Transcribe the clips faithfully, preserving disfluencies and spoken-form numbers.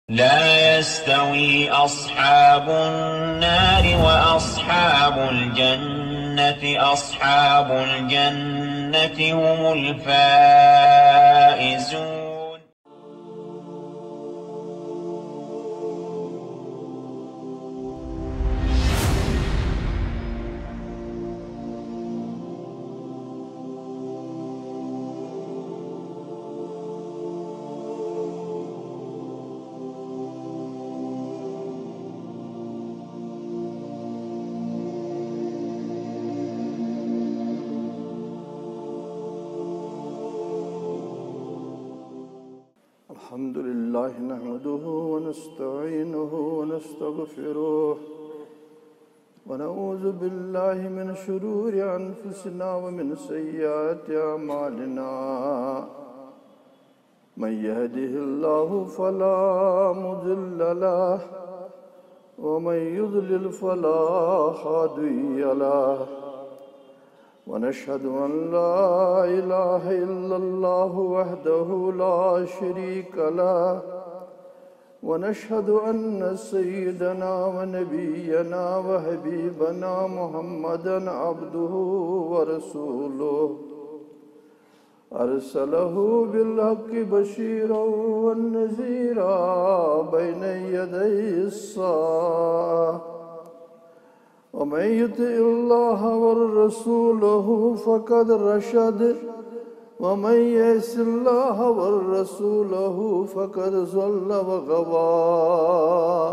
لا يستوي أصحاب النار وأصحاب الجنة أصحاب الجنة هم الفائزون. الحمد لله نحمده ونستعينه ونستغفره ونعوذ بالله من شرور أنفسنا ومن سيئات أعمالنا. من يهده الله فلا مضل له ومن يضلل فلا هادي له. ونشهد أن لا إله إلا الله وحده لا شريك له. ونشهد أن سيدنا ونبينا وحبيبنا محمدا عبده ورسوله أرسله بالحق بشيرا ونذيرا بين يدي الساعة. ومن يطع الله ورسوله فقد رشد ومن يعص الله ورسوله فقد ضل وغوى.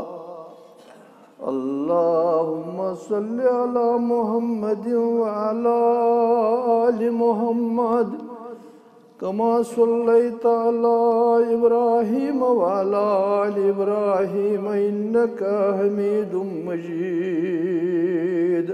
اللهم صل على محمد وعلى آل محمد كما صليت على إبراهيم وعلى آل إبراهيم إنك حميد مجيد.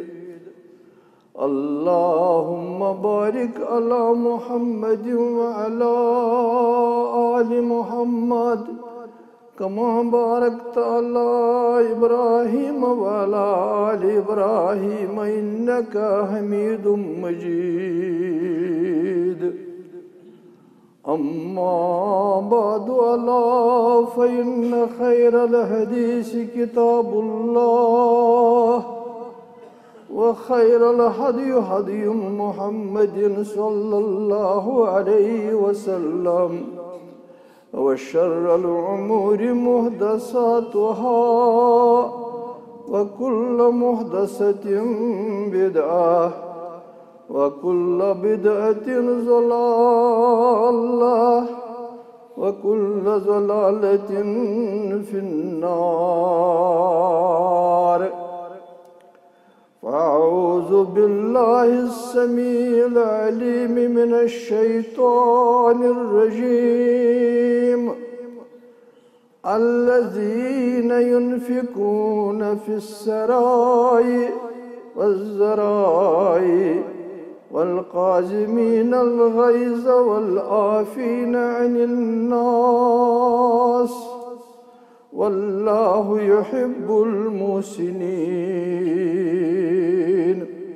اللهم بارك على محمد وعلى آل محمد كما باركت على إبراهيم وعلى آل إبراهيم إنك حميد مجيد. أما بعد ألا فإن خير الحديث كتاب الله وخير الهدي هدي محمد صلى الله عليه وسلم وشر الأمور محدثاتها وكل محدثة بدعة وكل بدعة ضلالة وكل ضلالة في النار. فأعوذ بالله السميع العليم من الشيطان الرجيم. الذين ينفقون في السراء والضراء والقازمين الغيظ والعافين عن الناس والله يحب المحسنين.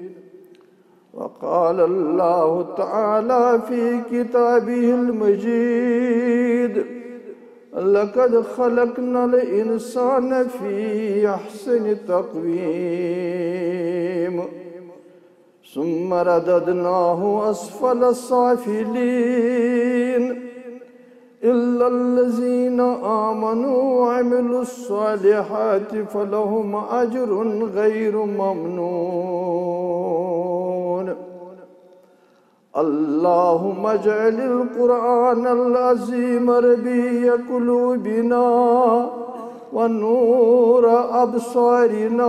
وقال الله تعالى في كتابه المجيد: لقد خلقنا الإنسان في أحسن تقويم ثم رددناه أسفل سافلين إلا الذين آمنوا وعملوا الصالحات فلهم أجر غير ممنون. اللهم اجعل القرآن العظيم ربيع قلوبنا ونور أبصارنا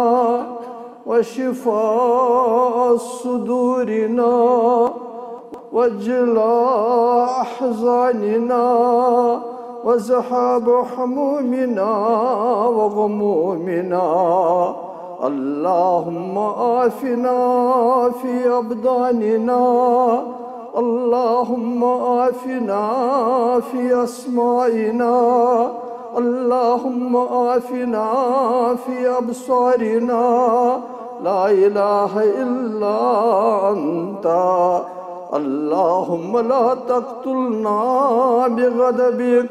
وشفاء صدورنا وجلاء أحزاننا وذهاب همومنا وغمومنا. اللهم آفنا في أبداننا. اللهم آفنا في أسمائنا. اللهم آفنا في أبصارنا. لا إله إلا أنت. اللهم لا تقتلنا بغضبك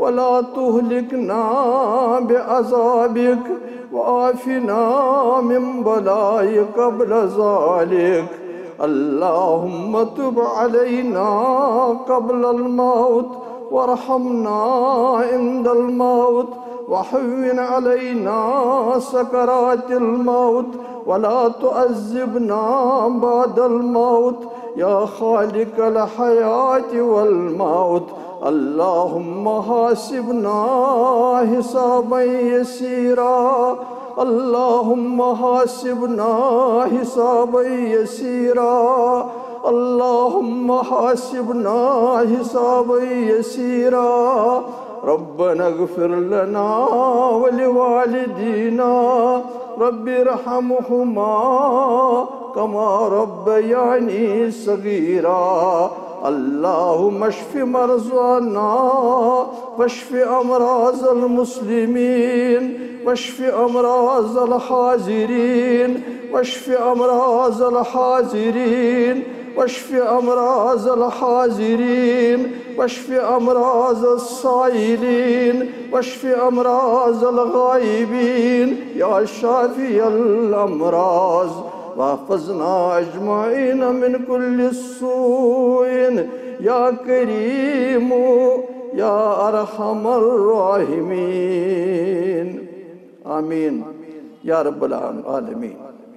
ولا تهلكنا بعذابك وعافنا من بلائك قبل ذلك اللهم تب علينا قبل الموت وارحمنا عند الموت وهون علينا سكرات الموت ولا تعذبنا بعد الموت يا خالق الحياة والموت اللهم حاسبنا حسابا يسيرا اللهم حاسبنا حسابا يسيرا اللهم حاسبنا حسابا يسيرا ربنا اغفر لنا ولوالدينا رب ارحمهما كما ربياني صغيرا اللهم اشف مرضانا واشف امراض المسلمين واشف امراض الحاضرين واشف امراض الحاضرين واشف امراض الحاضرين واشف امراض السائلين واشف امراض الغائبين يا شافي الامراض واحفظنا اجمعين من كل سوء يا كريم يا ارحم الراحمين آمين یا رب العالمین.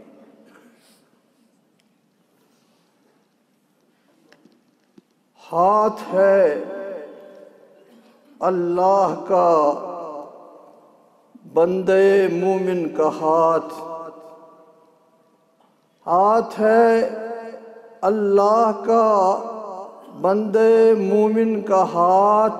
ہاتھ ہے اللہ کا بندے مومن کا ہاتھ، ہاتھ ہے اللہ کا بندے مومن کا ہاتھ،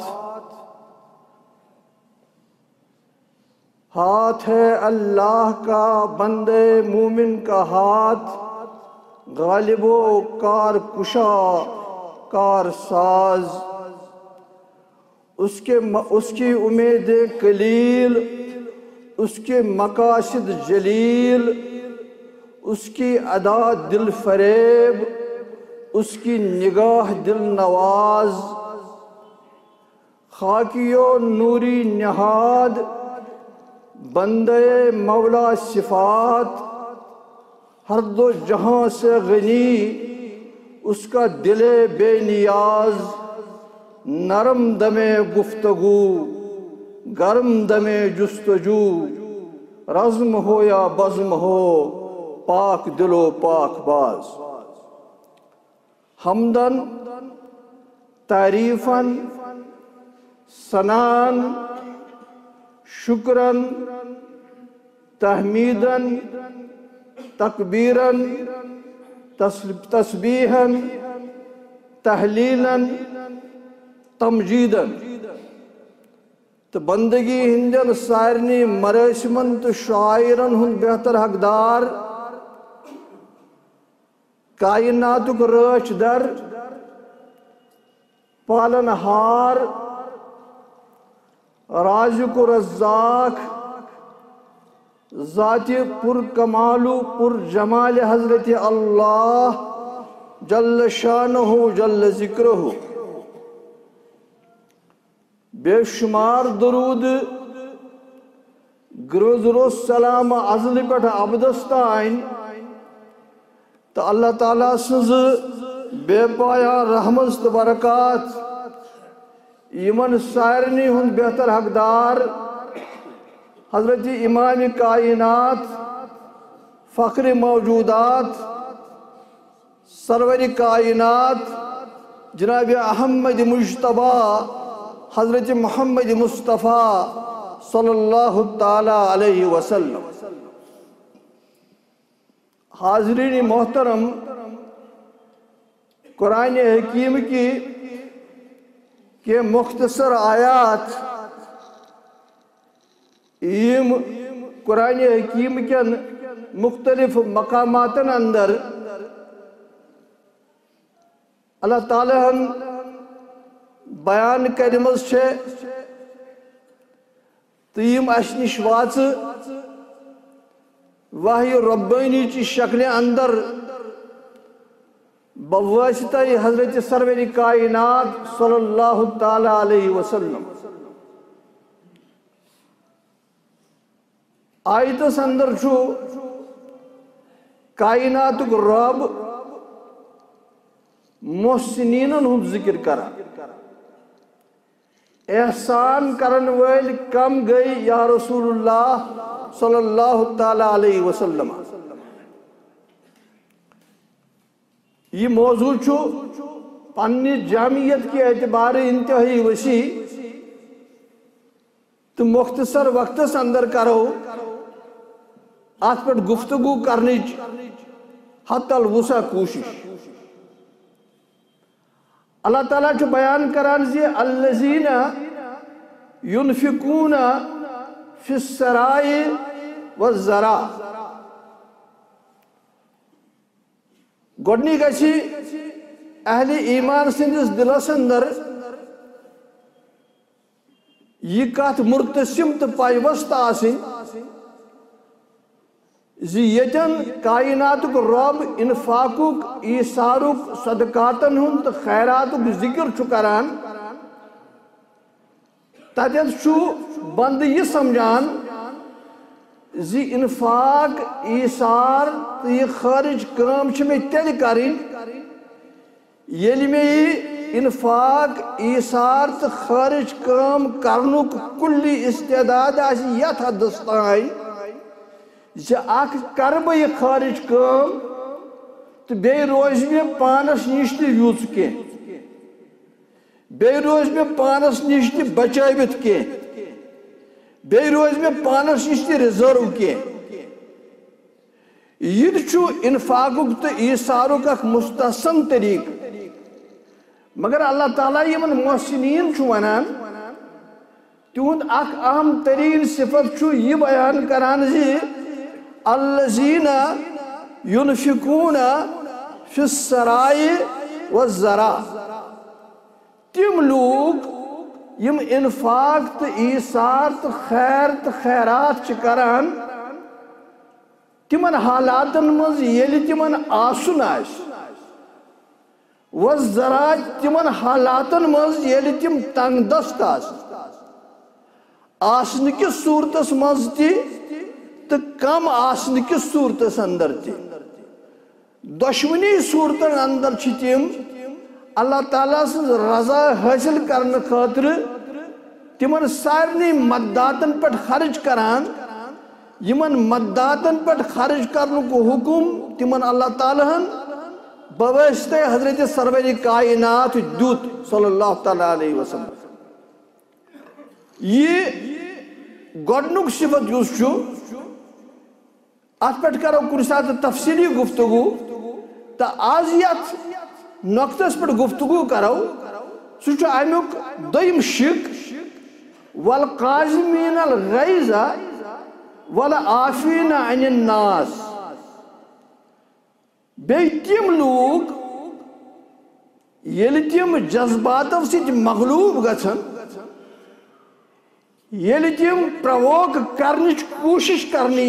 ہاتھ ہے اللہ کا بندے مومن کا ہاتھ، غالب و کار کشا کار ساز، اس کے اس کی امید قلیل، اس کے مقاصد جلیل، اس کی ادا دل فریب، اس کی نگاہ دل نواز، خاکی و نوری نہاد بندے مولا صفات، ہر دو جہاں سے غنی اس کا دل بے نیاز، نرم دم گفتگو گرم دم جستجو، رزم ہو یا بزم ہو پاک دل و پاک باز، حمدن تعریفاً ثناءً شکراً تحمیداً تکبیراً تسبیحاً تحلیلاً تمجیداً. تو بندگی ہندن سارنی مراسمن تو شاعرن ہن بہتر حقدار، کائناتک رچ در پالن ہار رازق و رزاق ذات پر کمالو پر جمال حضرت اللہ جل شانہ جل ذکرہ، بے شمار درود گروزر السلام ازل پٹھ عبدستائن تو اللہ تعالیٰ سز بے پایا رحمت تو برکات یمن سارنی ہند بہتر حقدار حضرت امام کائنات فخر موجودات سرور کائنات جناب احمد مجتبی حضرت محمد مصطفیٰ صلی اللہ تعالیٰ علیہ وسلم. حاضرین محترم، قرآن حکیم کی کہ مختصر آیات یم قرآن حکیم کے مختلف مقامات اندر اللہ تعالیٰ ہم بیان کرمز چھے تیم اشنش واچ وحی ربانی چی شکل اندر بواسطہ حضرت سرور کائنات صلی اللہ تعالیٰ علیہ وسلم آیتس اندر چھو کائنات رب محسنینن ہند ذکر کرا احسان کرن ویل کم گئی یا رسول اللہ صلی اللہ تعالیٰ علیہ وسلم. یہ موضوع چھو پنی جامعیت کے اعتبار انتہائی وسیع تو مختصر وقت اندر کرو آت پر گفتگو کرنے حتی الوسع کوشش. اللہ تعالیٰ چھو بیان کران زی الذین ينفقون فی السراء والضراء. گوڑنی گچھی اہل ایمان سندس دلس اندر یہ کات مرتسم تو پائیوست آسن زی یتن کائناتک رب انفاقک ایثارک صدقاتن ہند خیراتک ذکر چھو کران تاتیت چھو بند یہ سمجھان زی انفاق ایثار یہ خارج کام چھ میں تیل کریں یلی میں انفاق ایثار تو خارج کام کرنک کلی استعداد آسی یت حدستان زِ اکھ کر بہ یہ خارج کام تو بے روز میں پانس نش تہ یوژ کی بے روز میں پانس نش تہ بچائیت کی بے روز میں پانس نش تہ ریزرو کی. یہ چھو انفاقک تو ایثارک اکھ مستحسن طریق مگر اللہ تعالیٰ یمن محسنین چھو ونان تہند اکھ اہم ترین صفت چھو یہ بیان کران زی الذین ينفقون فی السراء والضراء. تم لوگ یم انفاق تو ایثار تو خیر تو خیرات چھ کران تمن حالاتن مز یلی تمن آسن آس والضراء تمن حالاتن مز یلی تم تنگ دست آس آسن کی صورتس مز تی تو کم آسن کی صورتس اندر تی دشمنی صورتن اندر چھ تم اللہ تعالیٰ سے رضا حاصل کرنے خاطر تمن سارنی مدداتن پر خرچ کران یمن مدداتن پر خرچ کرنے کو حکم تمن اللہ تعالیٰ بواسطہ حضرت سرور کائنات دوت صلی اللہ تعالیٰ علیہ وسلم. یہ گوڑنک صفت یوز چھو ات پہ کرو کنسات تفصیلی گفتگو تا آزیت نقطس پر گفتگو کرو سوچو امیک دویم شک والقازمین الغیظ والعافین عن الناس. بے تم لوگ یلی تم جذباتو سیچ مغلوب گچھن یلی تم پرووک کرنچ کوشش کرنی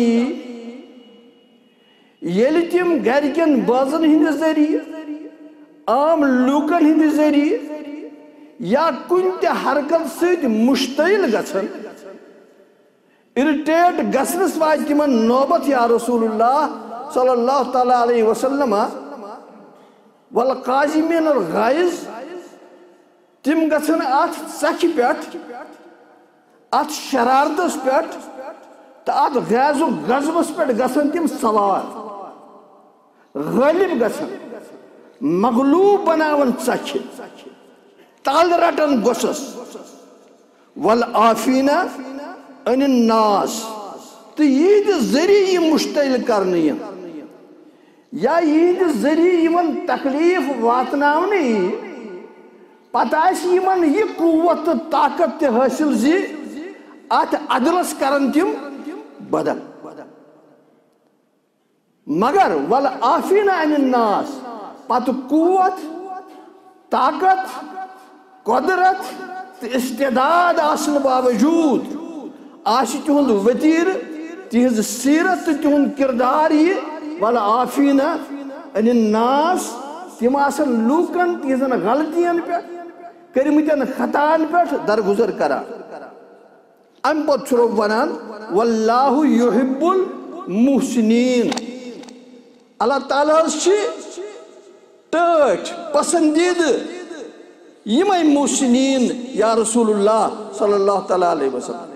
یلی تم گھرکن بازن ہند ذریعہ عام لوکن ہند ذریعہ یا کن تہ حرکت سیت مشتعل گچھن ارٹیٹ گسنس واج تمن نوبت یا رسول اللہ صلی اللہ تعالیٰ علیہ وسلم والقازمین الغیظ تم گچھن ات سچ پیٹ ات شرارتس پیٹ تو ات غیظ و غضبس پیٹ گچھن تم سوار غالب گچھن مغلوب بناون سچ تال رٹن گوسس والعافین عن الناس تو یہ ذریعہ مشتعل کرنی یا یہ ذریعہ یمن تکلیف واتناونی پتہ اس یمن یہ قوت طاقت تے حاصل زی ات عدلس کرن تم بدل مگر والعافین عن الناس پت قوت طاقت قدرت استعداد آسن باوجود آشی تہند وطیر تہذ سیرت تہند کردار یہ والعافین عن الناس تم آسن لوکن تہذن غلطین پہ کرمتن خطان پہ درگزر کرا ام پت رب ونان واللہ یحب المحسنین اللہ تعالیٰ ٹھٹ پسندید یمے محسنین یا رسول اللہ صلی اللہ تعالیٰ علیہ وسلم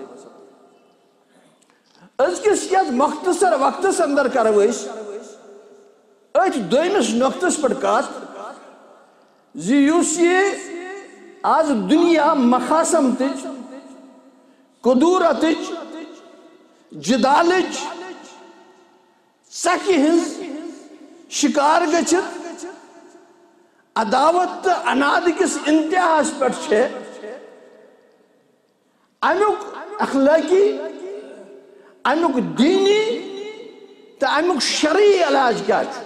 ازکس یت مختصر وقتس اندر کرو اس ات دویمس نقطس پر کات زی یس یہ آج دنیا مخاسمتچ قدورتچ جدالچ سکی ہنز شکار گچت عداوت اناد کس انتہاس پر چھے امیک اخلاقی امیک دینی تا امیک شرعی علاج کیا چھو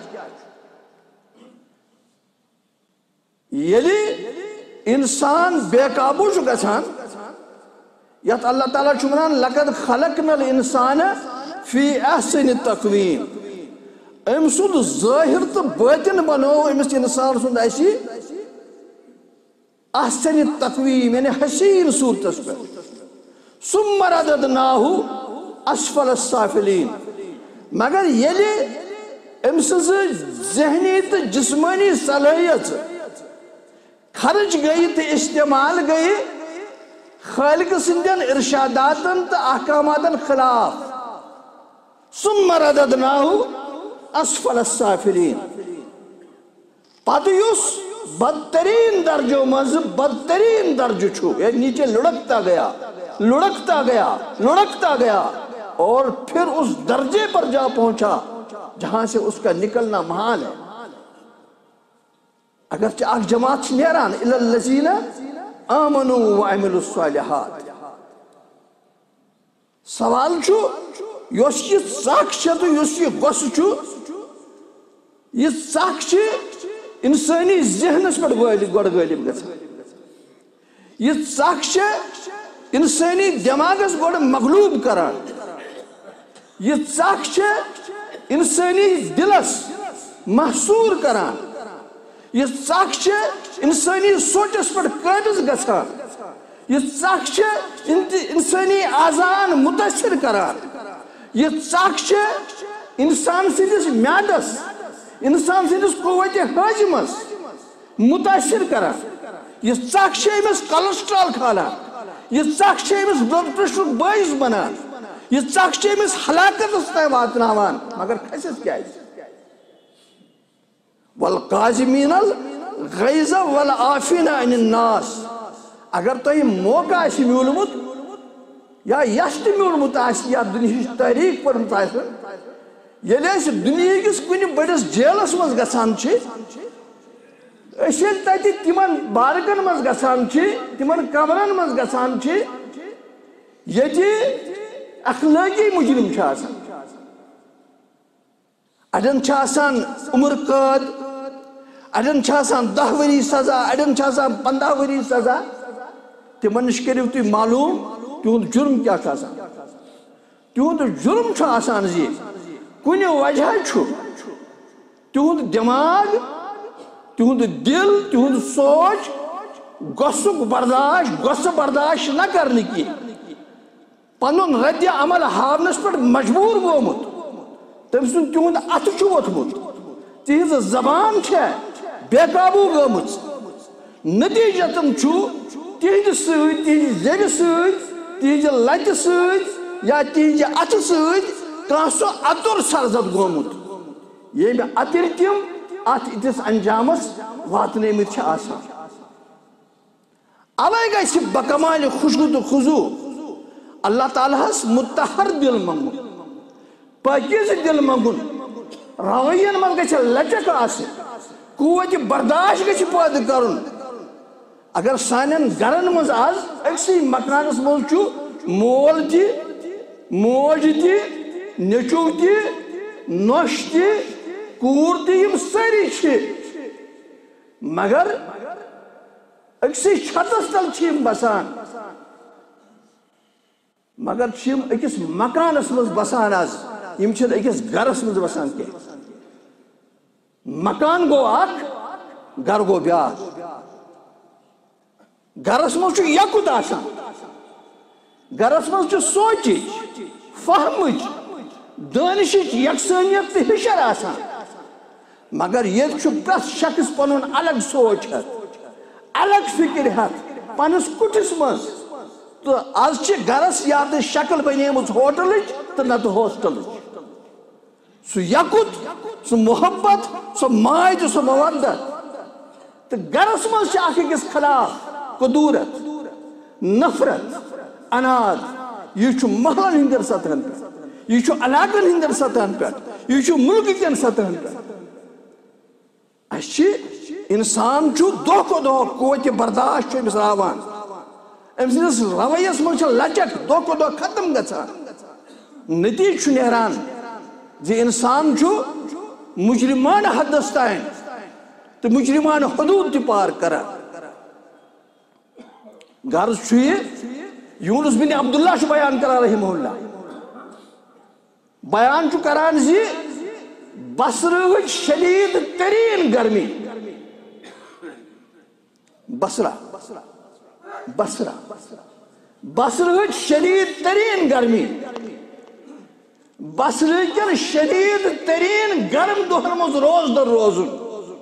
یلی انسان بے قابو چھو گچھان یت اللہ تعالیٰ چمران لقد خلقنا الانسان فی احسن تقویم ام سود ظاہر تو باطن بنو امس انسان سند ایسی احسن تقویم یعنی حسین صورتس پر ثم رددناہ اسفل السافلین مگر یلی ام سز ذہنی تو جسمانی صلاحیت خرچ گئی تو استعمال گئی خالق سندین ارشاداتن تو احکاماتن خلاف ثم رددناہ اسفل السافلین پتہ یس بدترین درجوں مز بدترین درجہ چھو یعنی نیچے لڑکتا گیا لڑکتا گیا لڑکتا گیا اور پھر اس درجے پر جا پہنچا جہاں سے اس کا نکلنا محال ہے اگرچہ آگ جماعت نیران اِلَى الَّذِينَ آمَنُوا وَعَمِلُوا الصَّالِحَاتِ سوال چھو یوس یہ ساکھ چھے تو یوس یہ غص چھو یہ ساکھ چھے انسانی ذہنس پر گوڑ غالب گھتا یہ ساکھ چھے انسانی دماغس گوڑ مغلوب کران یہ ساکھ چھے انسانی دلس محصور کران یہ ساکھ چھے انسانی سوچس پر قابض گھتا یہ ساکھ چھے انسانی آزان متاثر کران یہ ساکھ چھے انسان سندس میادس انسان سندس قوت حاجمس متاثر کران یہ ساکھ چھے امس کولسٹرال کھانا یہ ساکھ چھے امس بلڈ پریشر باعث بنان یہ ساکھ چھے امس ہلاکت استعمال واتناوان مگر کھسس کیا ہے والقاظمین الغیظ والعافین عن الناس اگر تو یہ موقع اسی میولمت یا یشت میولمت آسی یا دنیاش تحریک پر متاثر یلی اس دنیا کس کنی بڑس جیلس مز گسان چھ اشیل تاتی تیمن بارکن مز گسان چھ تیمن کمرن مز گسان چھ یتی اخلاقی مجرم چھ آسان اڈن چھ آسان عمر قید اڈن چھ آسان دہ وری سزا اڈن چھ آسان پندہ وری سزا تیمن نش کریو تی معلوم تیہند جرم کیا چھ آسان تیہند جرم چھ آسان زی کنی وجہ چھو تیہند دماغ تیہند دل تیہند سوچ گسک برداشت گس برداشت نہ کرنے کی پنن رد عمل ہاونس پر مجبور گومت تم سن تیہند اتھ چھو ووتمت تیہز زبان چھے بے قابو گومت نتیجتن چھو تیہج سۭتۍ تیہج زیرِ سۭتۍ تیہج لتہِ سۭتۍ یا تیہج اتھٕ سۭتۍ کانٛہہ سُہ اتُر سرزد گومت ییٚمہِ اتٕرۍ تِم اتھ أکِس انجامس واتنٲمٕتۍ چھِ آسان اوے گژھِ بکمالہِ خُشوع تہٕ خضوع اللہ تعالیٰ ہس متحر دل منگُن پاکیز دل منگُن روین من گژھِ لچک آسٕنۍ قوت برداشت گژھِ پٲدٕ کرُن اگر سانٮ۪ن گرن منٛز آز أکسٕے مکانس منٛز چھُ مول تہِ موج تہِ نیٚچوٗ تہِ نۄش تہِ کوٗر تہِ یِم سٲری چھِ مگر أکسٕے چھتس تل چھِ یِم بسان مگر چھِ یِم أکِس مکانس منٛز بسان آز یِم چھِنہٕ أکِس گرس منٛز بسان کینٛہہ مکان گوٚو اکھ گر گوٚو بیٛاکھ گرس منٛز چھُ یکُت آسان گرس مز سوچ فہمچ دانش یکسانیت تو ہشر آسان مگر یہ پرت شخص پن الگ سوچ الگ فکر ہاتھ پنس کٹس مز تو آج گرس یا تو شکل بنیمت ہوٹل تو نت ہاسٹل سو یکت سو محبت سو ماج سو مودت تو گرس مز اخ أکس خلاف قدورت نفرت اناد یہ محلن ہندر سطحن پہ یہ علاقن ہندر سطحن پہ یہ ملک کن سطحن پہ اچھی انسان دہ کو دہ قوت برداشت امس راوان ام سندس رویس من لچک دہ کو دہ ختم گژھان نتیجہ نیران زِ انسان مجرمان حدس تین تو مجرمان حدود تہ پار کران غرض یہ یونس بن عبداللہ بیان کران رحمہ اللہ بیان کران زِ بصرہ شدید ترین گرمی بصرہ بصرہ بصرہ شدید ترین گرمی بصرہ کن شدید ترین گرم دہن مز روز در روزن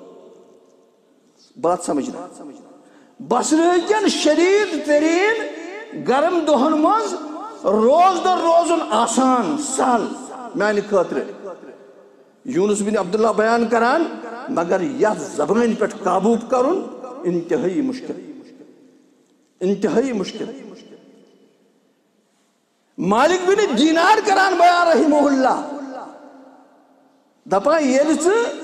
بات سمجھنا بصرہ کن شدید ترین گرم دہن مز روز در روزن آسان سہل میانہ خاطر یونس بن عبداللہ بیان کران مگر یہ زبان پہ قابو کرن انتہائی مشکل انتہائی مشکل مالک بن دینار کران بیان رحمہ اللہ دپان یل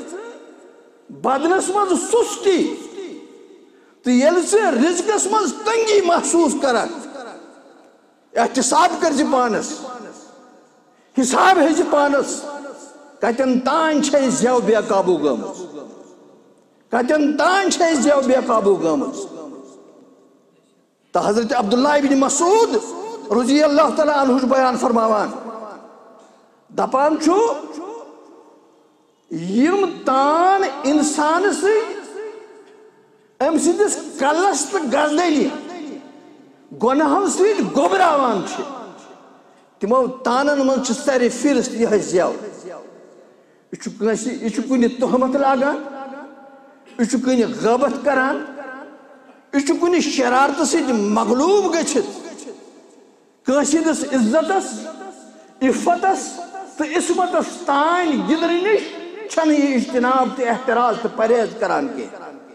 بدنس مز سستی تو یل رزقس مز تنگی محسوس کران احتساب کر پانس حساب ہے پانس کتن تان چھے زیو بے قابو گمز کتن تان چھے زیو بے قابو گمز تو حضرت عبداللہ بن مسعود رضی اللہ تعالیٰ عنہ بیان فرماوان دپان چھو یم تان انسان سے ام سندس کلس تو گردنی گناہن سے گوبراوان چھے تمو تانن من چھ ساری فرست یہ زیو یہ کن تہمت لاگان یہ کن غیبت کران یہ کن شرارت سے مغلوب گچھت کانسندس عزتس عفتس تو عصمتس تان گدر نش چھن یہ اجتناب تو احتراز تو پرہیز کران کے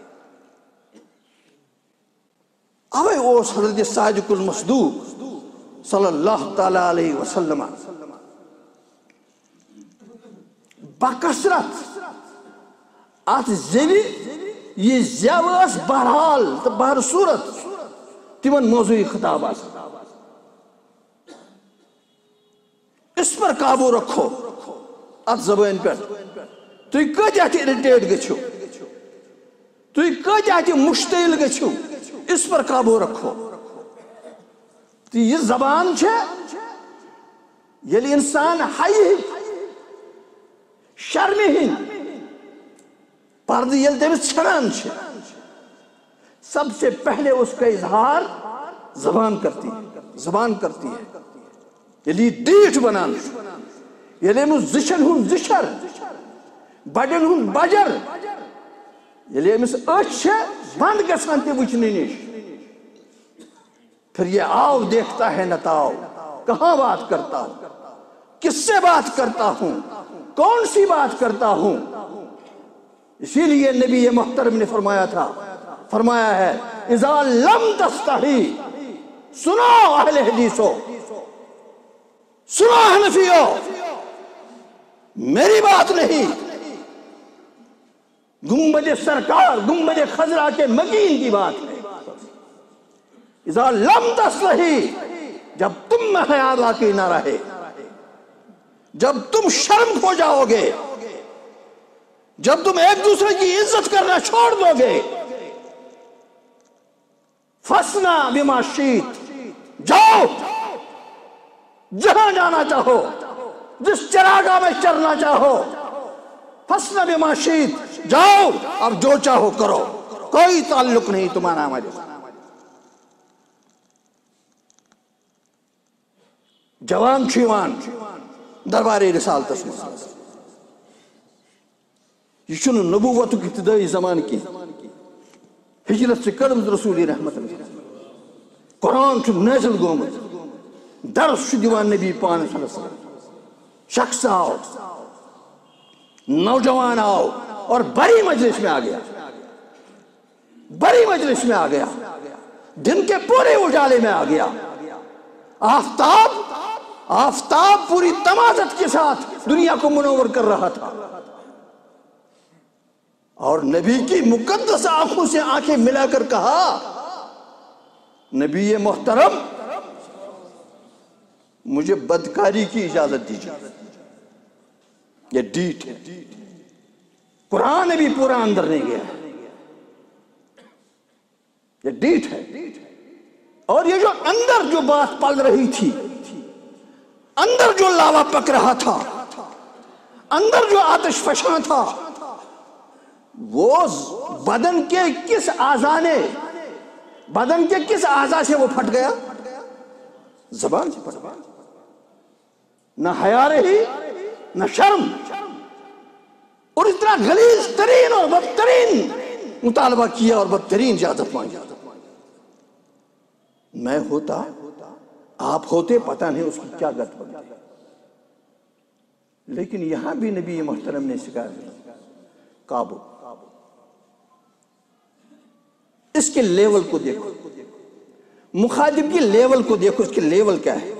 اوے اوس حضرت صادق المصدوق صلی اللہ تعالی علیہ وسلم بکثرت ات زیوی یہ زیوس بہرحال تو بہر صورت تمن موضوعی خطاب آس اس پر قابو رکھو ات زبان پر تھی کتھ اریٹیٹ گچھو تھی کتھ مشتعل گچھو اس پر قابو رکھو تو یہ زبان چھے یلی انسان حی شرمی ہن پرد یل تمس چھنان چھے سب سے پہلے اس کا اظہار زبان کرتی ہے زبان کرتی ہے یلی دیٹھ بنان یلی مس زشن ہن زشر بڑن ہن بجر یلی مس اچھ چھے بند گسان تے وچھنے نش پھر یہ آؤ دیکھتا ہے نتاؤ کہاں بات کرتا ہوں کس سے بات کرتا ہوں کون سی بات کرتا ہوں اسی لیے نبی محترم نے فرمایا تھا فرمایا ہے اذا لم تستحی سنو اہل حدیثو سنو حنفیو میری بات نہیں گنبد سرکار گنبد خضرا کے مکین کی بات ہے اذا لم تستحی جب تم میں حیا باقی نہ رہے جب تم شرم کھو جاؤ گے جب تم ایک دوسرے کی عزت کرنا چھوڑ دو گے فسنا بما شیت جاؤ جہاں جانا چاہو جس چراغاہ میں چرنا چاہو فسنا بما شیت جاؤ اب جو چاہو کرو کوئی تعلق نہیں تمہارا ہمارے جوان چھوان دربار رسالتس مز یہ چھن نبوت ابتدائی زمان کی ہجرت سے قدم رسول رحمت قرآن چھ نازل گومت درس چھ دیوان نبی پان صلی اللہ علیہ وسلم شخص آؤ نوجوان آؤ اور بڑی مجلس میں آ گیا بڑی مجلس میں آ گیا دن کے پورے اجالے میں آ گیا آفتاب آفتاب پوری تمازت کے ساتھ دنیا کو منور کر رہا تھا اور نبی کی مقدس آنکھوں سے آنکھیں ملا کر کہا نبی محترم مجھے بدکاری کی اجازت دیجیے یہ ڈیٹ ہے قرآن بھی پورا اندر نہیں گیا یہ ڈیٹ ہے اور یہ جو اندر جو بات پل رہی تھی اندر جو لاوا پک رہا تھا اندر جو آتش فشاں تھا وہ بدن کے کس اعضاء نے بدن کے کس اعضاء سے وہ پھٹ گیا زبان سے پھٹ گیا نہ حیا رہی نہ شرم اور اس طرح غلیظ ترین اور بدترین مطالبہ کیا اور بدترین اجازت مانگی میں ہوتا آپ ہوتے پتہ نہیں اس کی کیا گت بنتی لیکن یہاں بھی نبی محترم نے سکھایا قابو اس کے لیول کو دیکھو مخاطب کی لیول کو دیکھو اس کے لیول کیا ہے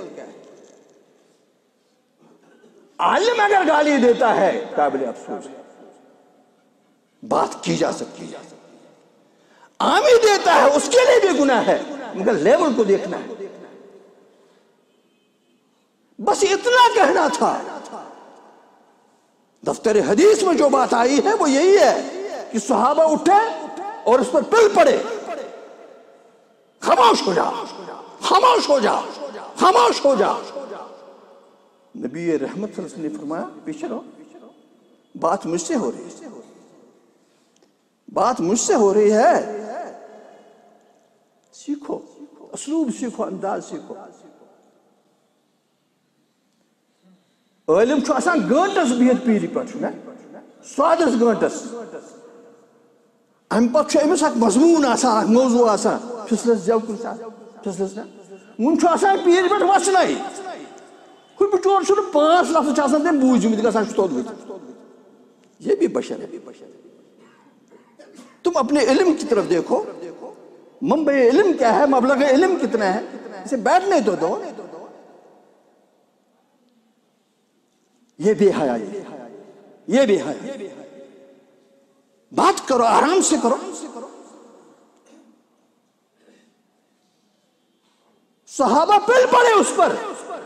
عالم اگر گالی دیتا ہے قابل افسوس ہے بات کی جا سکتی ہے عامی دیتا ہے اس کے لیے بھی گناہ ہے مگر لیول کو دیکھنا ہے بس اتنا کہنا تھا دفتر حدیث میں جو بات آئی ہے وہ یہی ہے کہ صحابہ اٹھے اور اس پر پل پڑے خاموش ہو جا خاموش ہو جا خاموش ہو جا نبی رحمت صلی اللہ علیہ وسلم نے فرمایا پیچھے رہو بات مجھ سے ہو رہی ہے بات مجھ سے ہو رہی ہے سیکھو اسلوب سیکھو انداز سیکھو علم چھو آسان گھنٹس بہت پیری پر چھو نا سوادس گھنٹس ہم پت چھو امس اک مضمون آسان اک موضوع آسان پھسلس جو کن ساتھ پھسلس نا من چھو آسان پیری پر وسنائی کوئی بچور چھو پانچ لفظ آسان دیں بوجھ میں دیکھا چھو تو یہ بھی بشر ہے تم اپنے علم کی طرف دیکھو منبع علم کیا ہے مبلغ علم کتنا ہے اسے بیٹھنے تو دو یہ بے حیائی یہ بے حیائی بات کرو آرام سے کرو صحابہ پل پڑے اس پر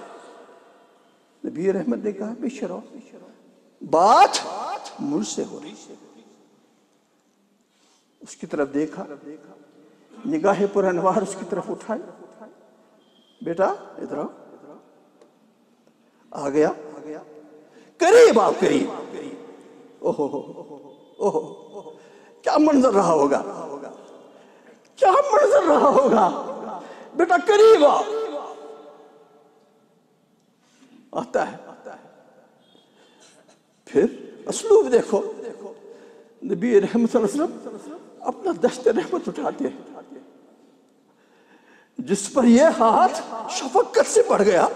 نبی رحمت نے کہا پیچھے رہو بات مجھ سے ہو رہی اس کی طرف دیکھا نگاہ پر انوار اس کی طرف اٹھائی بیٹا ادھر آ گیا قریب آپ قریب اوہو اوہو کیا منظر رہا ہوگا کیا منظر رہا ہوگا بیٹا قریب آ آتا ہے پھر اسلوب دیکھو نبی رحمت صلی اللہ علیہ وسلم اپنا دشت رحمت اٹھاتے ہیں جس پر یہ ہاتھ شفقت سے پڑ گیا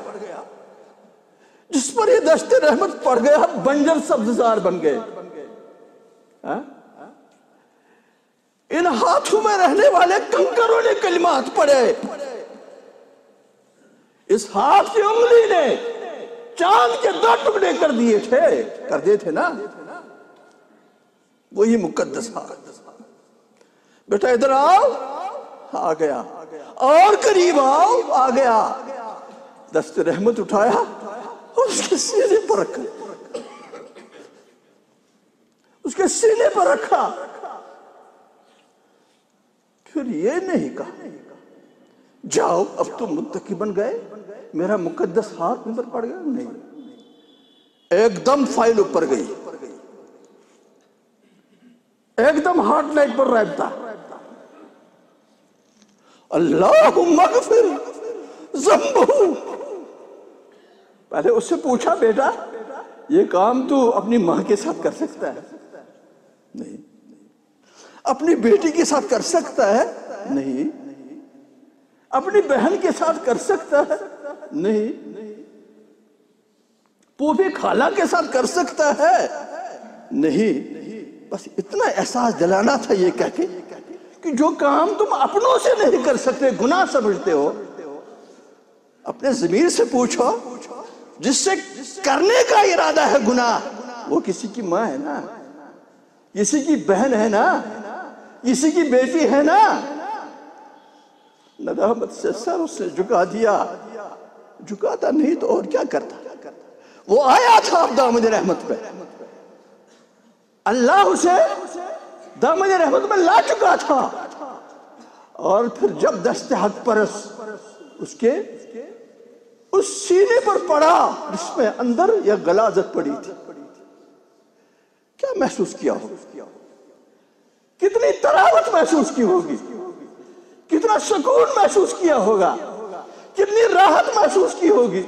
جس پر یہ دشت رحمت پڑ گیا بنجر سبززار بن گئے ان ہاتھوں میں رہنے والے کنکروں نے کلمات پڑھے اس ہاتھ کی انگلی نے چاند کے دو ٹکڑے کر دیے تھے کر دیے تھے نا وہی مقدس ہاتھ بیٹا ادھر آؤ آ گیا اور قریب آؤ آ گیا دست رحمت اٹھایا اور اس کے سینے پر رکھا اس کے سینے پر رکھا پھر یہ نہیں کہا جاؤ اب تم متقی بن گئے میرا مقدس ہاتھ پر پڑ گیا نہیں ایک دم فائل اوپر گئی ایک دم ہارٹ لائٹ پر رابطہ اللہم اغفر ذنبہ پہلے اس سے پوچھا بیٹا یہ کام تو اپنی ماں کے ساتھ کر سکتا ہے؟ نہیں۔ اپنی بیٹی کے ساتھ کر سکتا ہے؟ نہیں۔ اپنی بہن کے ساتھ کر سکتا ہے؟ نہیں۔ پوپھی خالہ کے ساتھ کر سکتا ہے؟ نہیں۔ بس اتنا احساس دلانا تھا یہ کہہ کے کہ جو کام تم اپنوں سے نہیں کر سکتے، گناہ سمجھتے ہو، اپنے ضمیر سے پوچھو جس سے کرنے کا ارادہ ہے گناہ، وہ کسی کی ماں ہے نا، کسی کی بہن ہے نا، کسی کی بیٹی ہے نا۔ ندامت سے سر اس نے جھکا دیا، جھکاتا نہیں تو اور کیا کرتا؟ وہ آیا تھا اب دامن رحمت پہ، اللہ اسے دامن رحمت میں لا چکا تھا، اور پھر جب دست حق پرس اس کے اس سینے پر پڑا جس میں اندر یا غلاظت پڑی تھی، کیا محسوس کیا ہوگا؟ کتنی تراوت محسوس کی ہوگی، کتنا سکون محسوس کیا ہوگا، کتنی راحت محسوس کی ہوگی۔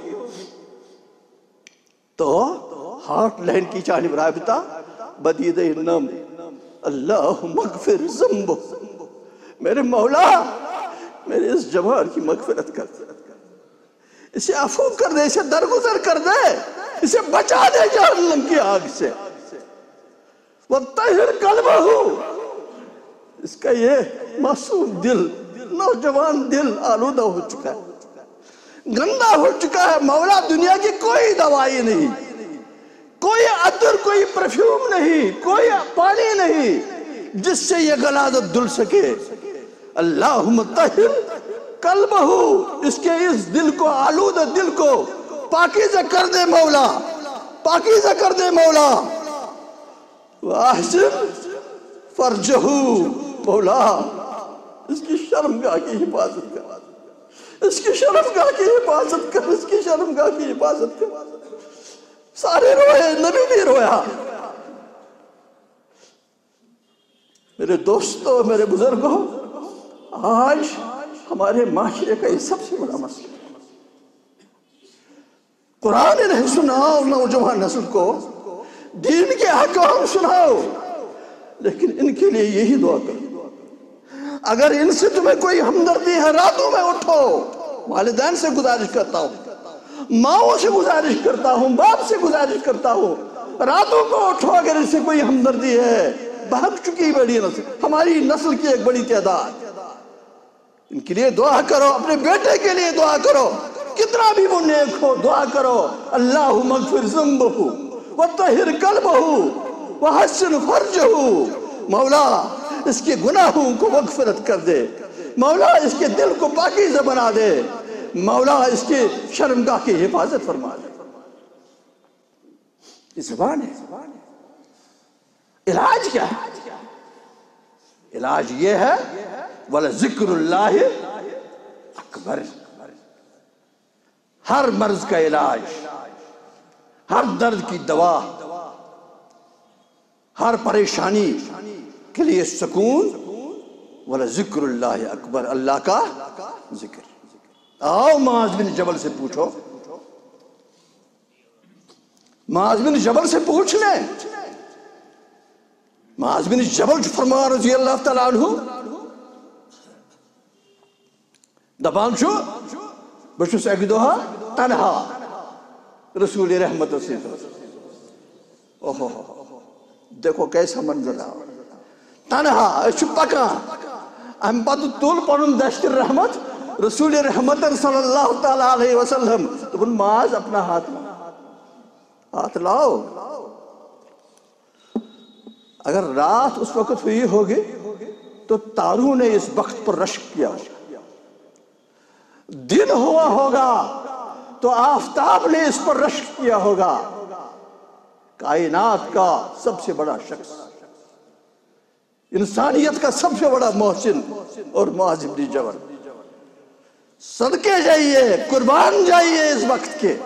تو ہارٹ لائن کی جانب رابطہ بدید نم، اللہم اغفر ذنبہ، میرے مولا میرے اس جوان کی مغفرت کر، اسے عفو کر دے، اسے درگزر کر دے، اسے بچا دے جہنم کی آگ سے۔ وَطَّہِرْ قَلْبَهُ، اس کا یہ معصوم دل، نوجوان دل آلودہ ہو چکا ہے، گندہ ہو چکا ہے۔ مولا دنیا کی کوئی دوائی نہیں، کوئی عطر، کوئی پرفیوم نہیں، کوئی پانی نہیں جس سے یہ غلاظت دھل سکے۔ اللہم طہر قلبہ، اس کے اس دل کو، آلودہ دل کو پاکیزہ کر دے مولا، پاکیزہ کر دے مولا۔ وَأَحْسِنْ فَرْجَهُ، مولا اس کی شرمگاہ کی حفاظت کر، اس کی شرمگاہ کی حفاظت کر، اس کی شرمگاہ کی حفاظت کر۔ سارے روئے، نبی بھی رویا۔ میرے دوستوں، میرے بزرگوں، آج ہمارے معاشرے کا یہ سب سے بڑا مسئلہ ہے۔ قرآن نہیں سناؤ نوجوان نسل کو، دین کے احکام سناؤ، لیکن ان کے لیے یہی دعا کرو، اگر ان سے تمہیں کوئی ہمدردی ہے راتوں میں اٹھو۔ والدین سے گزارش کرتا ہوں، ماؤں سے گزارش کرتا ہوں، باپ سے گزارش کرتا ہوں، راتوں کو اٹھو اگر ان سے کوئی ہمدردی ہے۔ بہک چکی بڑی نسل، ہماری نسل کی ایک بڑی تعداد، ان کے لیے دعا کرو، اپنے بیٹے کے لیے دعا کرو، کتنا بھی وہ نیک ہو دعا کرو۔ اللہم اغفر ذنبہ وطہر قلبہ وحسن فرجہ، مولا اس کے گناہوں کو مغفرت کر دے، مولا اس کے دل کو پاکیزہ بنا دے، مولا اس کے شرمگاہ کی حفاظت فرما دے۔ یہ زبان ہے۔ علاج کیا ہے؟ علاج یہ ہے وَلَذِكْرُ اللَّهِ اکبر۔ ہر مرض کا علاج، ہر درد کی دوا، ہر پریشانی کے لیے سکون، وَلَذِكْرُ اللَّهِ اکبر، اللہ کا ذکر۔ آؤ معاذ بن جبل سے پوچھو، معاذ بن جبل سے پوچھ لیں۔ معاذ بن جبل فرما رضی اللہ تعالیٰ عنہ دپان چھو بہٕ چھُس اکہِ دۄہ تنہا رسول رحمت سے، اوہو دیکھو کیسا منظر ہے، تنہا أسۍ چھِ پکان، اَمہِ پتہٕ تُل پنُن دشت رحمت رسول رحمت صلی اللہ تعالیٰ علیہ وسلم، دوٚپُن معاذ اپنا ہاتھ ہاتھ لاؤ۔ اگر رات اس وقت ہوئی ہوگی تو تاروں نے اس وقت پر رشک کیا ہوگا، دن ہوا ہوگا تو آفتاب نے اس پر رشک کیا ہوگا۔ کائنات کا سب سے بڑا شخص، انسانیت کا سب سے بڑا محسن اور معاذ بن جبل، صدقے جائیے، قربان جائیے اس وقت کے۔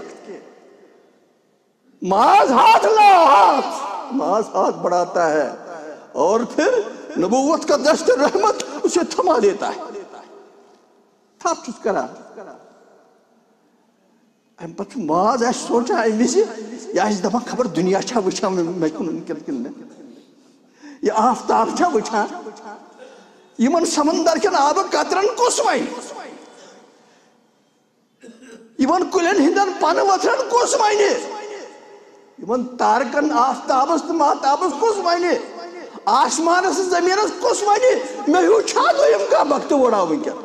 معاذ ہاتھ لا، ہاتھ معاذ ہاتھ بڑھاتا ہے اور پھر نبوت کا دشت رحمت اسے تھما دیتا ہے، تھاپ چس کرا۔ ام پتہ ماز آس سوچا ام وز یہ آس دپان خبر دنیا چھا وچھان مے کن کن یہ آفتاب چھا وچھان یمن سمندر کن آب قطرن کس ون یمن کلین ہندن پن وتھرن کس ون یمن تارکن آفتابس تو مہتابس کس ون آسمانس زمینس کس ون مے ہیو چھا دویم کا وقت وڑا ونکن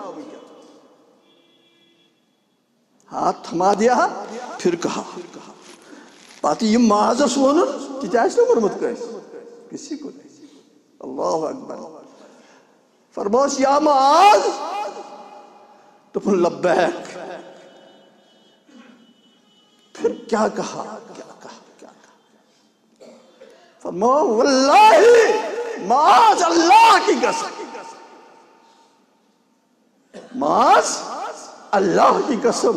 ہاتھ تھما دیا پھر کہا پتہ یہ مازس ون تہ آس نا ورمت کسی کو نہیں اللہ اکبر فرماس یا معاذ دپن لبیک پھر کیا کہا کیا کہا کیا کہا فرما واللہ معاذ اللہ کی قسم معاذ اللہ کی قسم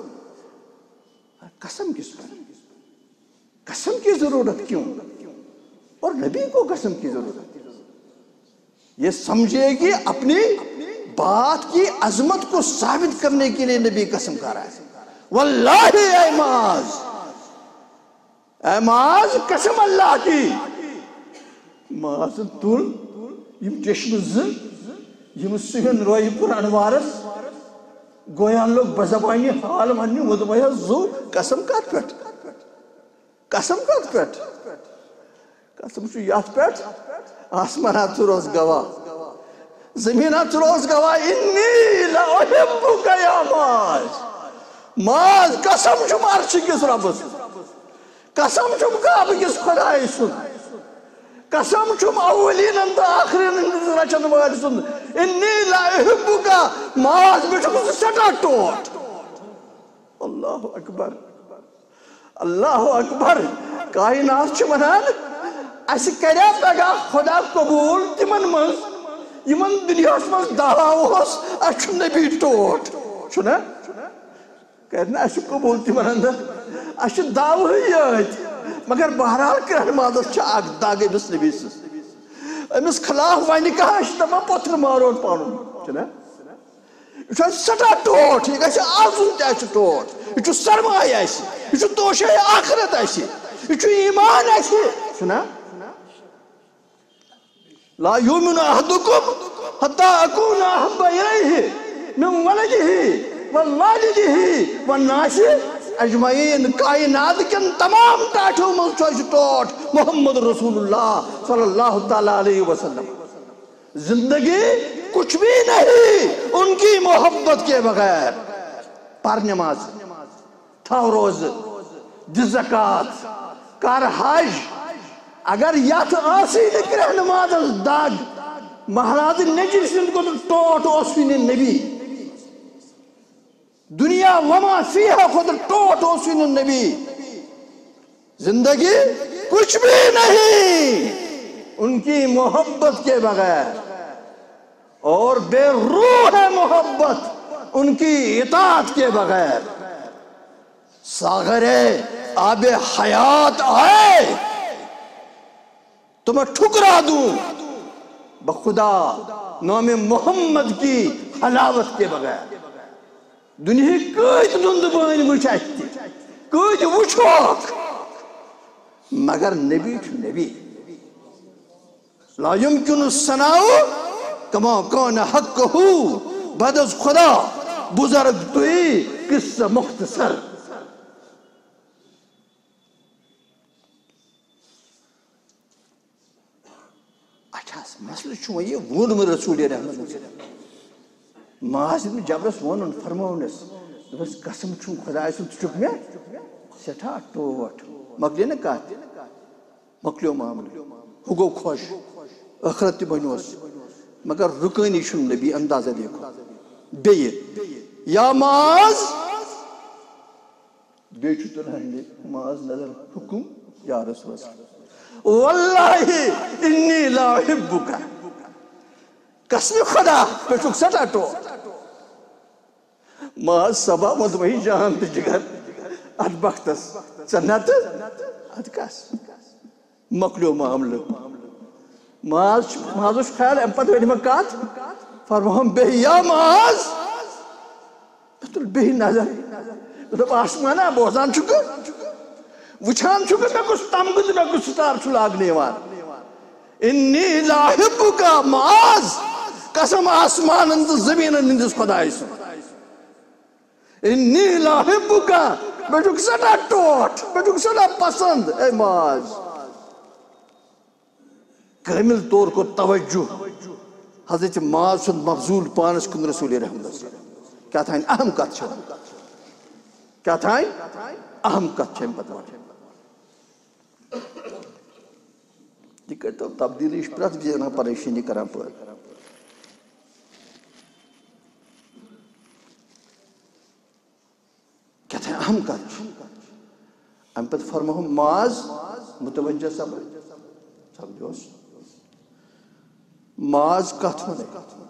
قسم کس پر قسم کی ضرورت کیوں اور نبی کو قسم کی ضرورت یہ سمجھے کہ اپنی بات کی عظمت کو ثابت کرنے کے لیے نبی قسم کر رہا ہے واللہ اے معاذ اے معاذ قسم اللہ کی معاذ تل یم چشم ز یم سہن روی پور انوارس گویا لوگ بزبانی حال ونی وہ دپیا زو قسم کت پٹ قسم کت پٹ قسم چھ یت پٹ آسمانات روز گواہ زمینات روز گواہ انی لاحبک یا معاذ معاذ قسم چھم عرش کس ربس قسم چھم کعبہ کس خدای سن قسم چھم اولین انت آخرین رچن وال سن انی لاحبک معاذ بہ چھم سٹا ٹوٹ اللہ اکبر اللہ اکبر کائنات چھ ونان اس کریا پگا خدا قبول تمن من یمن دنیا من دعوس اس نبی ٹوٹ چھنا کرنا اس قبول تمن اندر اس دعو یت مگر بہرحال کرن مازس چھ اگ داگ بس نبی سس امس خلاف ون کہا اس تمام پتھر مارون پانون چھنا یہ سٹا ٹوٹ یہ گژھِ آسُن تہِ آسہِ ٹوٹ یہ سرمایہ آسہِ یہ توشے آخرت آسہِ یہ ایمان آسہِ چھُنا لا یؤمن احدکم حتی اکون احب الیہ من ولدہ ووالدہ والناس اجمعین کائنات کن تمام ٹاٹھوں من چھُ ٹوٹ محمد رسول اللہ صلی اللہ تعالیٰ علیہ وسلم زندگی کچھ بھی نہیں ان کی محبت کے بغیر پر نماز تھاو روز دی زکاة کر حج اگر یت آسی نکرہ نماز داگ مہراز نجر سند کو ٹوٹ اوسوین نبی دنیا وما فیہا خود ٹوٹ اوسوین نبی زندگی کچھ بھی نہیں ان کی محبت کے بغیر اور بے روح محبت ان کی اطاعت کے بغیر ساغر آب حیات آئے تو میں ٹھکرا دوں بخدا نام محمد کی حلاوت کے بغیر دنیا کچھ دند بین وچھتی کچھ وچھوک مگر نبی چھو نبی لا يمكن الثناء كما كان حقه بعد از خدا بزرگ توی قصہ مختصر اچھا مسئلہ چھو یہ وون میں رسول رحمت معاذ بن جبرس ون فرمونس بس قسم چھو خدا سن چپ میں سٹھا ٹوٹ مکلی نہ کہت مکلیو معاملہ ہو گو خوش آخرت تی بنوس مگر رکانی چھن نبی اندازہ دیکھو بیئے یا معاذ بیچو تنہنی معاذ نظر حکم یا رسول اللہ واللہ انی لا احبکا قسم خدا پیچھو سٹا ٹو معاذ سبا مدوہی جان تی جگر اد بختس چنت اد کس مکلیو معاملہ معاذ معاذ خیال امپت ویڈی مکات فرمہم بے یا معاذ بطل بے نظر دب آسمانا بوزان چکا وچھان چکا میں کچھ تمگد میں کچھ ستار چلاگنے وان انی لاحبکا معاذ قسم آسمان اند زمین اندس خدای سن انی لاحبکا بجھوک سڑا ٹوٹ بجھوک سڑا پسند اے معاذ کامل طور کو توجہ حضرت معاذ سن مفضول پانس کن رسول رحمت اللہ کیا تھا اہم کت چھو کیا تھا اہم کت چھو پتہ دیکھیں تو تبدیلی اس پرت بھی جانا پریشانی کرا پر کہتے ہیں اہم کت ہم پتہ فرمہم معاذ متوجہ سب سب جوش معاذ کت ہونے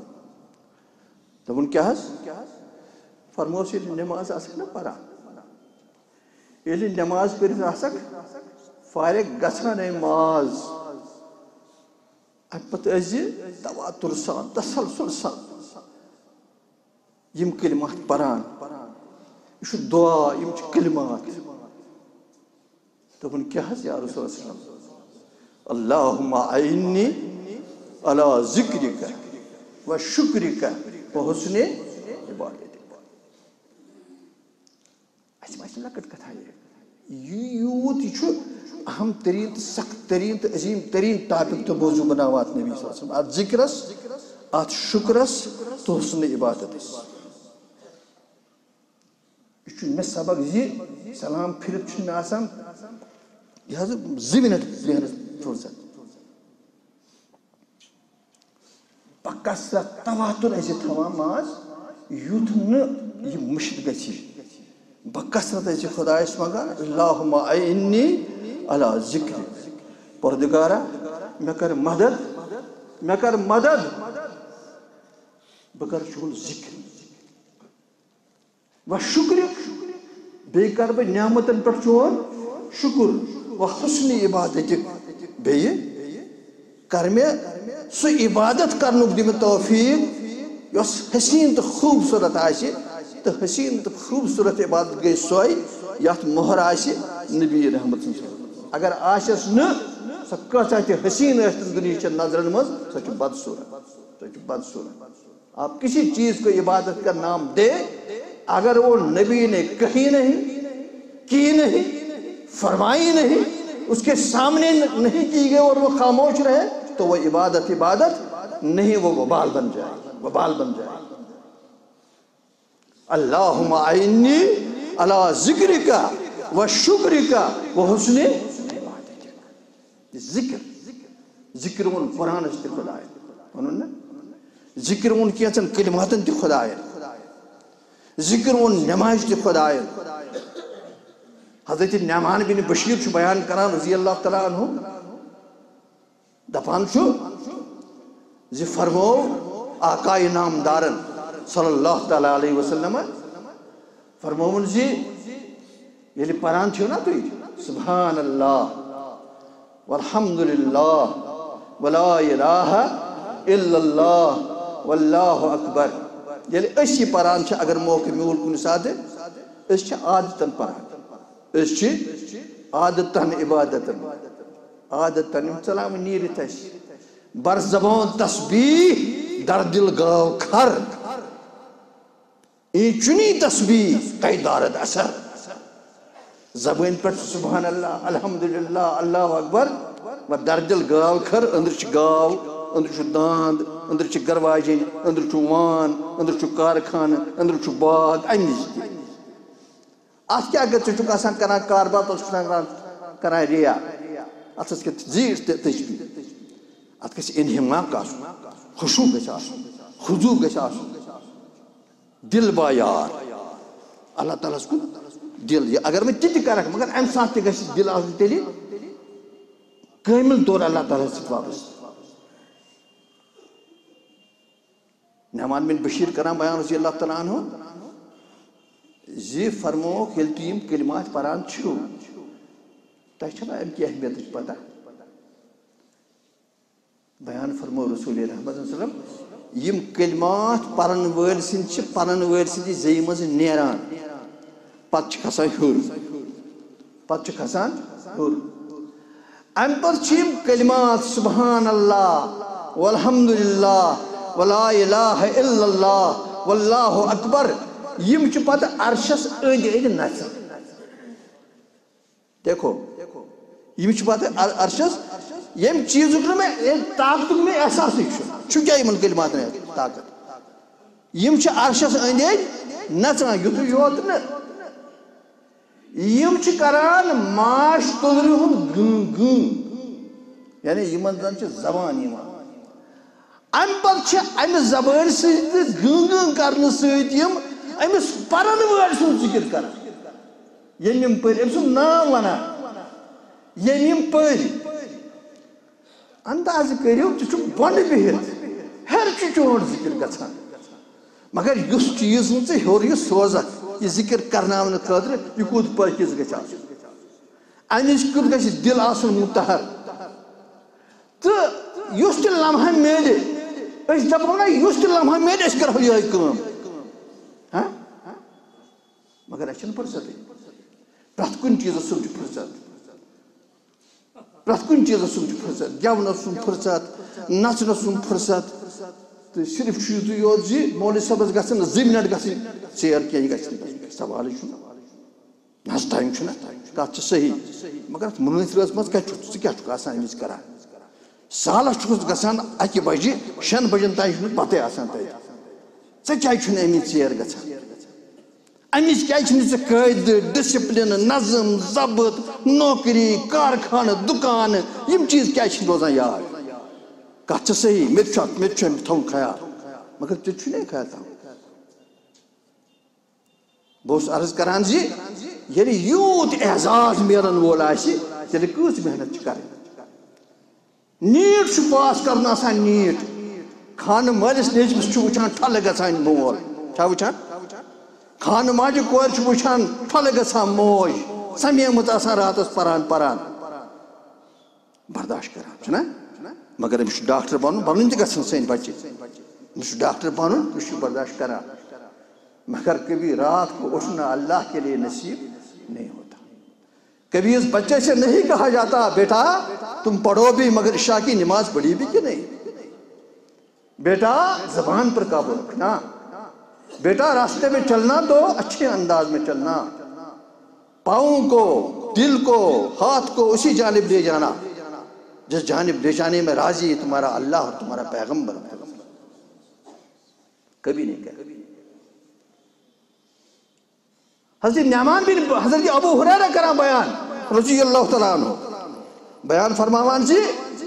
تو ان کیا ہے فرمو سے نماز آسک نہ پڑھا یہ نماز پر آسک فارغ گسان ہے معاذ ام پتہ ازی تواتر سان تسلسل سان یم کلمات پران یہ دعا یم کلمات تو ان کیا ہے یا رسول اللہ صلی اللہ علیہ وسلم اللہم اعنی علی ذکرک و شکرک و حسن عبادتک اس میں لکٹ کتھا یہ یوت یہ اہم ترین سخت ترین عظیم ترین ٹاپک تو موضوع بناوات نبی صلی اللہ علیہ وسلم آت ذکرس آت شکرس تو حسن عبادت یہ میں سبق یہ سلام پھرت چھ میں آسان یہ حضر زمینت بہنت فرصت بکثرت تواتر ایسے تمام آج یوت نہ یہ مشد گچھی بکثرت ایسے خدا اس مگا اللہم اعنی علی ذکر پردگارہ میں کر مدد میں کر مدد بکر چون ذکر و شکر بے کر بے نعمتن پر چون شکر و حسن عبادت بے کر میں سو عبادت کرنک دی میں توفیق یس حسین تو خوبصورت آئیسی تو حسین تو خوبصورت عبادت گئی سوئی یات مہر آئیسی نبی رحمت صلی اللہ علیہ وسلم اگر آشس نہ سا کچھ آتی حسین رہتن دنیا چھ نظرن مز سا چھ بد صورت سا چھ بد صورت آپ کسی چیز کو عبادت کا نام دے اگر وہ نبی نے کہی نہیں کی نہیں فرمائی نہیں اس کے سامنے نہیں کی گئے اور وہ خاموش رہے تو وہ عبادت عبادت نہیں وہ وبال بن جائے وبال بن جائے اللہم اعنی علی ذکرک و شکرک و حسن ذکر ذکر ان قرآن اس تی خدای انہوں نے ذکر ان کیا چن کلماتن تی خدای ذکر ان نمائش تی خدای حضرت نعمان بن بشیر چھو بیان کران رضی اللہ تعالیٰ عنہ دپان چھو زی فرمو آقای نامدارن صلی اللہ تعالیٰ علیہ وسلم فرمو من زی یہ لی پران چھو نا توی سبحان اللہ والحمدللہ ولا الہ الا اللہ واللہ اکبر یہ لی اسی پران چھو اگر موقع میول کنی ساتھ اس چھو عادتاً پران اس چھو عادتاً عبادتاً عادتاً سلام نیری تش بر زبان تسبیح در دل گاو کھر این چنی تسبیح کئی دارد اثر زبان پر سبحان اللہ الحمدللہ اللہ اکبر و در دل گاو کھر اندر چھ گاو اندر چھ داند اندر چھ گرواجن اندر چھ وان اندر چھ کارخان اندر چھ باغ انج آج کیا اگر چھ چکا سان کرنا کاربات اور چھ کرنا ریا آج اس کے زیر تجبیح آج کسی انہماق آسو خشوع گش آسو خضوع گش آسو دل با یار اللہ تعالیٰ اس کو دل اگر میں تیتی کرک مگر ام ساتھ گش دل آسو تیلی کامل طور اللہ تعالیٰ سے واپس نعمان بن بشیر کرام بیان رضی اللہ تعالیٰ عنہ زی فرمو کلتیم کلمات پران چھو تہ چھنا ام کی اہمیت پتہ بیان فرمو رسول رحمت صلی اللہ علیہ وسلم یم کلمات پرن ویل سن چھ پرن ویل سن زی مز نیران پتہ کھسان ہیور پتہ کھسان ہیور ام پتہ چھ کلمات سبحان اللہ والحمدللہ ولا الہ الا اللہ واللہ اکبر یم چھ پتہ عرشس اند اند نچان دیکھو یم چھ پتہ عرشس یم چیزک میں طاقت میں احساس چھ کیا یمن کلمات میں طاقت یم چھ عرشس اند اند نچان یتھ یوت نہ یم چھ کران ماش تلر ہند گن گن یعنی یمن زن چھ زبان یوان ام پتہ چھ ام زبان سۭتۍ گن گن کرنہٕ سۭتۍ یم امس پرن وٲلۍ سُنٛد ذکر کران یم یم پٔرۍ أمۍ سُنٛد ناو ونان یم یم پٔرۍ اندازٕ کٔرِو ژٕ چھُکھ بۄنہٕ بِہِتھ ہیٚرِ چھُ چون ذکر گژھان مگر یُس چیٖز نہٕ ژٕ ہیوٚر یہِ سوزکھ یہِ ذکر کرناونہٕ خٲطرٕ یہِ کوٗت پٲکیٖز گژھِ آسُن اَمِچ کیُتھ گژھِ دِل آسُن مُتحر تہٕ یُس تہِ لمحہ میلہِ أسۍ دپو نہ یُس تہِ لمحہ میلہِ أسۍ کرہو یِہوٚے کٲم ہاں مگر اَسہِ چھنہٕ فرصتٕے پرٛٮ۪تھ کُنہِ چیٖزس سُنٛد چھُ فرصت پرٛٮ۪تھ کُنہِ چیٖزس سُنٛد چھُ فرصت گٮ۪ونس سُنٛد فرصت نژنس سُنٛد فرصت تہٕ صرف چھُ یِتُے یوت زِ مولوی صٲبس گژھن نہٕ زٕ مِنٹ گژھٕنۍ ژیر کینٛہہ یہِ گژھِ نہٕ سوالٕے چھُنہٕ نہ حظ ٹایم چھُنہ کتھ چھِ صحیح مگر اتھ مُنٲثرس منٛز کتہِ چھُکھ ژٕ کیٛاہ چھُکھ آسان أمِس کران سالس چھُکھ گژھان اکہِ بجہِ شٮ۪ن بجن تام چھُنہٕ پتہٕ آسان تتہِ ژےٚ کیٛازِ چھُنہٕ أمِس ژیر گژھان أمِس کیٛازِ چھُنہٕ ژےٚ قٲیدٕ ڈسپلن نظم ضبط نوکری کارخانہٕ دُکانہٕ یِم چیٖز کیٛازِ چھِنہٕ روزان یاد کتھ چھِ صحیح مےٚ تہِ چھُ مےٚ تہِ چھُ أمِس تھاوُن خیال مگر ژےٚ چھُنہٕ خیال تھاوُن بہٕ اوسُس عرض کران زِ ییٚلہِ یوٗت اعزاز میلن وول آسہِ تیٚلہِ کۭژ محنت چھِ کرٕنۍ نیٖٹ چھُ پاس کرُن آسان نیٖٹ خانہٕ مٲلِس نیچوِس چھُ وٕچھان ٹھلہٕ گژھان مول چھا وٕچھان خانہٕ ماجہِ کورِ چھُ وٕچھان ٹھلہٕ گژھان موج سمیمٕژ آسان راتس پران پران برداشت کران چھُنہ مگر أمِس چھُ ڈاکٹر بنُن بنُن تہِ گژھن سٲنۍ بچہِ أمِس چھُ ڈاکٹر بنُن أمِس چھُ برداشت کران مگر کبھی رات کو اٹھنا اللہ کے لیے نصیب نہیں ہوتا کبھی اس بچے سے نہیں کہا جاتا بیٹا تم پڑھو بھی مگر عشاء کی نماز پڑھی بھی کہ نہیں بیٹا زبان پر قابو رکھنا بیٹا راستے میں چلنا تو اچھے انداز میں چلنا پاؤں کو دل کو ہاتھ کو اسی جانب لے جانا جس جانب لے جانے میں راضی تمہارا اللہ اور تمہارا پیغمبر کبھی نہیں کہا حضرت نعمان بن حضرت ابو ہریرہ کران بیان رضی اللہ تعالیٰ عنہ بیان فرماوان زِ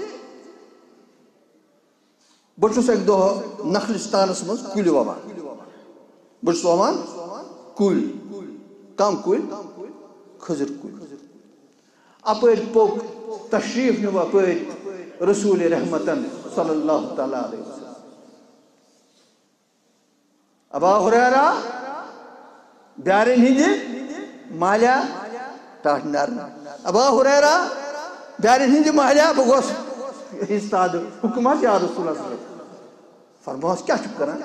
بہٕ چھُس اَکہِ دۄہ نخلستانس منٛز کُلۍ وَوان بہٕ چھُس وَوان کُلۍ کم کُلۍ کھٔزٕر کُلۍ اپٲرۍ پوٚک تشریٖف نیوٗ اپٲرۍ رسول رحمتن صلی اللہ تعالیٰ علیہ وسلم ابا ہریرہ بیارن ہندِ مالیہ ٹاٹھ نرم ابا ہریرہ بیارن ہندِ مالیہ بہٕ گوس استاد حکم حظ یا رسول اللہ فرموہس کیٛاہ چھُکھ کران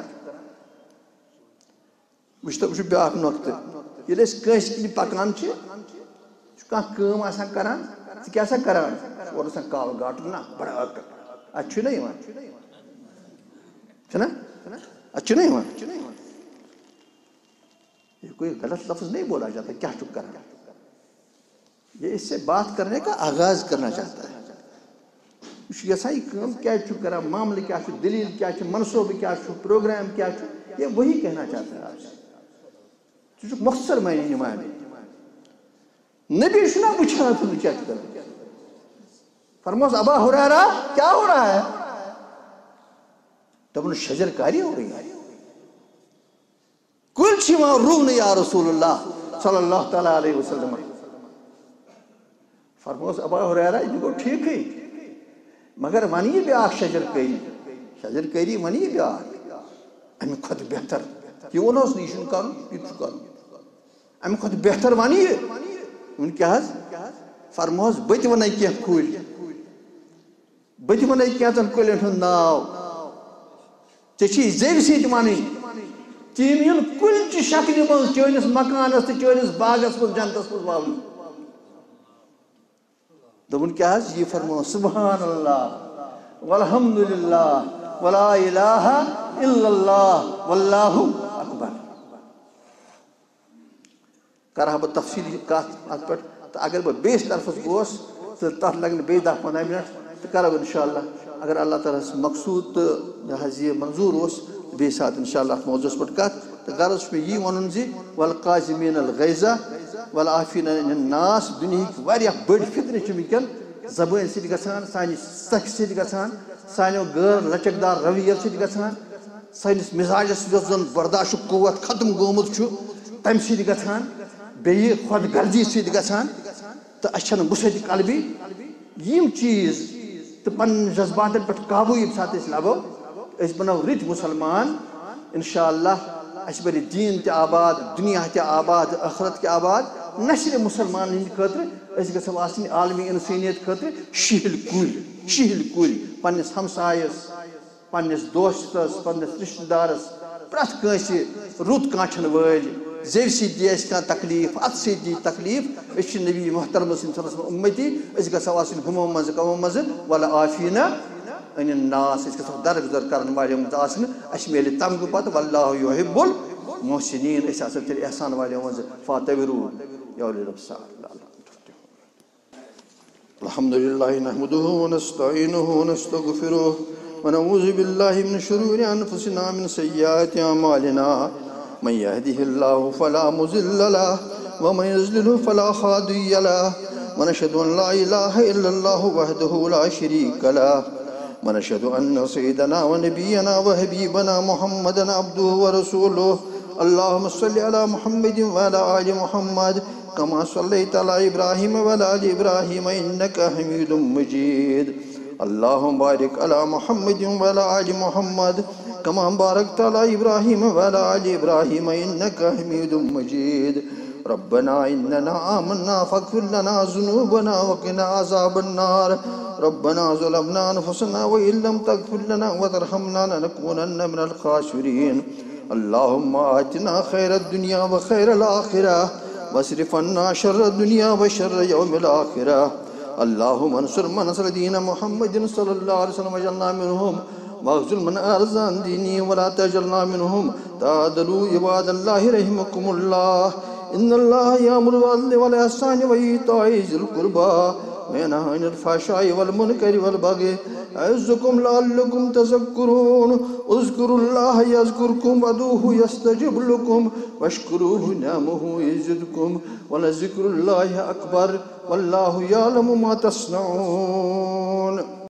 وٕچھ تہٕ وٕچھ بیٛاکھ نۄقطہٕ ییٚلہِ أسۍ کٲنٛسہِ کِنۍ پکان چھِ چھُ کانٛہہ کٲم آسان کران ژٕ کیٛاہ سا کران اورٕ آسان کالہٕ گاٹُن نا بڑٕ اَتہِ چھُنہ یِوان چھُنہ اَتہِ چھُنہ یِوان یہ کوئی غلط لفظ نہیں بولا جاتا کیا چپ کرنا یہ اس سے بات کرنے کا آغاز کرنا چاہتا ہے اس یہ سائی کام کیا چپ کرا معاملے کیا چھو دلیل کیا چھو منصوب کیا چھو پروگرام کیا چھو یہ وہی کہنا چاہتا ہے آج جو مختصر معنی نمائے نبی شنا پوچھا تم کیا کرنا فرموس ابا ہریرہ کیا ہو رہا ہے تب انہوں شجر کاری ہو رہی ہے کل چھوان روح نے یا رسول اللہ صلی اللہ تعالیٰ علیہ وسلم فرموس ابا ہریرہ یہ کو ٹھیک ہے مگر ونی بیاکھ شجر کاری شجر کاری ونی بیاکھ امی خود بہتر یہ ونوس نیشن کرن یہ چھو کرن امی خود بہتر ونی ان کیا حض فرموس بت ونی کیا کھول بت ونی کیا تن کلن ہن ناو چچی زیب سیت مانی تیم کل چی شکل من چٲنِس مکانس تو چٲنِس باغس من جنتس من والن دوٚپُن کیٛاہ حظ یہِ فرموو سبحان اللہ والحمدللہ ولا الہ الا اللہ واللہ اکبر کرہا بہٕ تفصیلی کتھ اتھ پٮ۪ٹھ تہٕ اگر بہٕ بیٚیِس طرفس گوس تہٕ تتھ لگن بیٚیہِ دہ پنٛداہ منٹ تہٕ کرو انشاءاللہ اگر اللہ تعالیٰ ہس مقصوٗد تہٕ یہِ حظ یہِ منظوٗر اوس بیٚیہِ ساتہٕ انشاءاللہ اتھ موضوٗعس پٮ۪ٹھ کتھ تہٕ غرض چھُ مےٚ یی ونُن زِ والقاظمین الغیظ والعافین عن الناس دُنیہٕکۍ واریاہ بٔڑۍ فِتنہٕ چھِ وٕنکٮ۪ن زبٲنۍ سۭتۍ گژھان سانہِ سکھ سۭتۍ گژھان سانیو غٲر لچک دار رویو سۭتۍ گژھان سٲنِس مزاجس یۄس زن برداشُک قوت ختم گوٚمُت چھُ تمہِ سۭتۍ گژھان بیٚیہِ خۄد غرضی سۭتۍ گژھان تہٕ اَسہِ چھَنہٕ وُسعتِ قلبی یِم چیٖز تہٕ پنٕنٮ۪ن جذباتن پٮ۪ٹھ قابوٗ ییٚمہِ ساتہٕ أسۍ لبو أسۍ بنو رٕتۍ مُسلمان انشاءاللہ اَسہِ بنہِ دیٖن تہِ آباد دُنیا تہِ آباد ٲخرت تہِ آباد نہ صرف مُسلمانن ہٕنٛدِ خٲطرٕ أسۍ گژھو آسٕنۍ عالمی اِنسٲنیت خٲطرٕ شِہِلۍ کُلۍ شِہِلۍ کُلۍ پننِس ہمسایس پننِس دوستس پننِس رشتہٕ دارس پرٛٮ۪تھ کٲنٛسہِ رُت کانٛچھن وٲلۍ زیٚوِ سۭتۍ دی اَسہِ کانٛہہ تکلیٖف اَتھٕ سۭتۍ دی تکلیٖف أسۍ چھِ نبی محترم صلی اللہ علیہ وسلم اُمتی أسۍ گژھو آسٕنۍ ہُمو منٛزٕ کمو منٛزٕ والعافیٖنَ عن الناس أسۍ گژھو درگُزر کرن والیو منٛز آسٕنۍ اَسہِ میلہِ تمغہٕ پتہٕ واللہ یحب المحسنین أسۍ آسو تیٚلہِ احسان والیو منٛزٕ فاتبروا یا اولي الابصار الحمد لله نحمده ونستعينه ونستغفره ونعوذ بالله من شرور انفسنا من سيئات اعمالنا من يهده الله فلا مضل له ومن يضلل فلا هادي له ونشهد ان لا اله الا الله وحده لا شريك له ونشهد ان سيدنا ونبينا وحبيبنا محمدا عبده ورسوله اللهم صل على محمد وعلى ال محمد كما صليت على إبراهيم وعلى آل إبراهيم إنك حميد مجيد اللهم بارك على محمد وعلى آل محمد كما باركت على إبراهيم وعلى آل إبراهيم إنك حميد مجيد ربنا إننا آمنا فاغفر لنا ذنوبنا وقنا عذاب النار ربنا ظلمنا أنفسنا وإن لم تغفر لنا وترحمنا لنكونن من الخاسرين اللهم آتنا خير الدنيا وخير الآخرة واصرف عنا شر الدنيا وشر يوم الآخرة اللهم انصر من نصر دين محمد صلى الله عليه وسلم واجعلنا منهم واخذل من أعرض عن دينه ولا تجعلنا منهم تعادلوا عباد الله رحمكم الله إن الله يأمر بالعدل والإحسان وإيتاء ذي القربى وينهى عن الفحشاء والمنكر والبغي يعظكم لعلكم تذكرون اذكروا الله يذكركم وادعوه يستجب لكم واشكروه نعمه يزدكم ولذكر الله أكبر والله يعلم ما تصنعون.